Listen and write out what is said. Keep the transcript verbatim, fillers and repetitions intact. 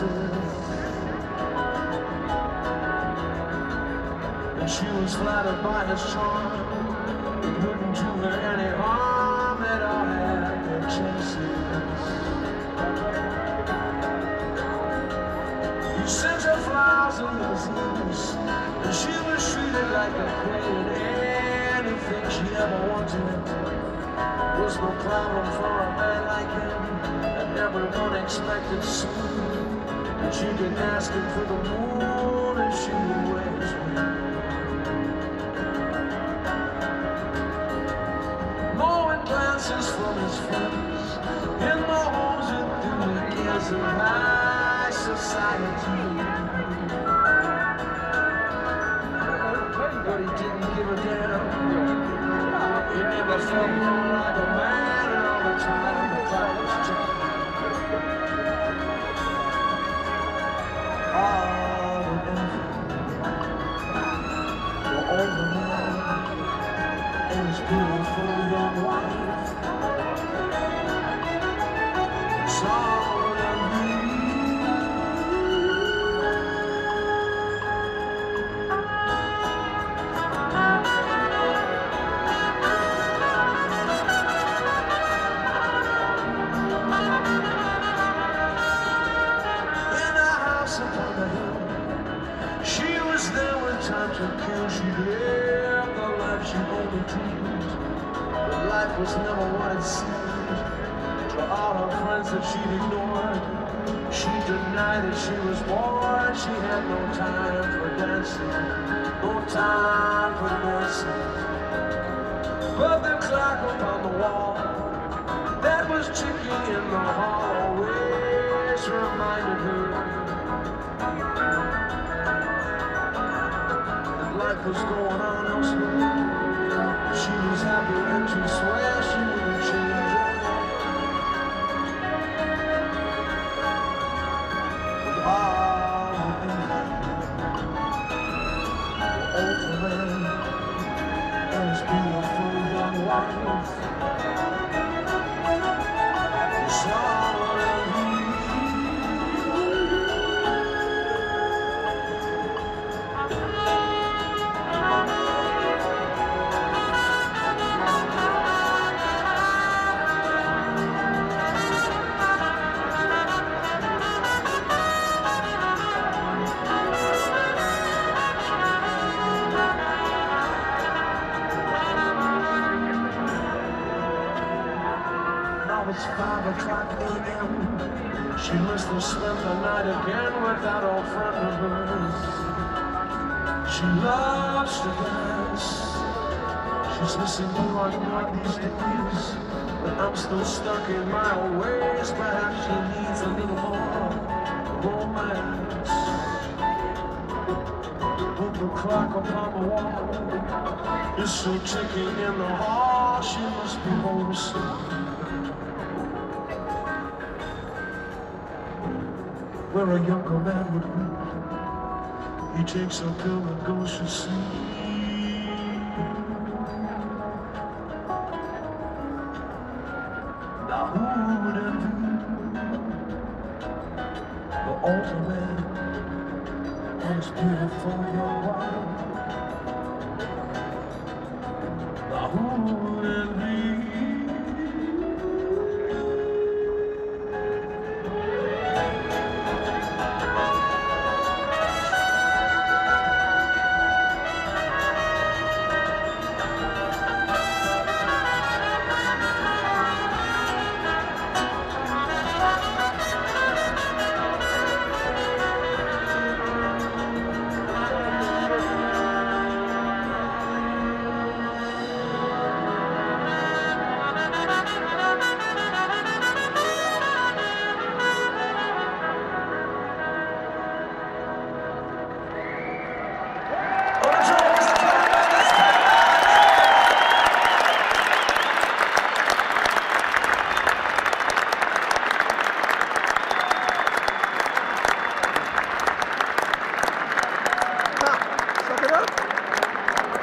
dances. And she was flattered by his charm. It wouldn't do her any harm at all at their chances. He sent her flowers and limousines, and she was treated like a queen. Anything she ever wanted was no problem for a man like him. And everyone expected soon that she could ask him for the moon if she would wear his ring. Knowing glances from his friends in the homes and through the years of high society. But he didn't give a damn. He never felt more like a man, and all the time the clock was ticking. All the envy, the older man and his beautiful young wife. So time to kill, she lived the life she only dreamed. But life was never what it seemed. To all her friends that she'd ignored, she denied that she was born. She had no time for dancing, no time for dancing. But the clock upon the wall that was ticking in the hall always reminded her life was going on elsewhere. She was happy and she swore she wouldn't change her name. With all the envy, the older man and his beautiful young wife. It's all it's five o'clock a m She must have spent the night again with that old friend of hers. She loves to dance. She's missing you on one these days. But I'm still stuck in my old ways. Perhaps she needs a little more romance. But the clock upon the wall is still ticking in the hall. She must be homesick. Where a younger man would weep, he takes a pill and goes to sleep. Now who would envy the older man and his beautiful young wife? Now who would envy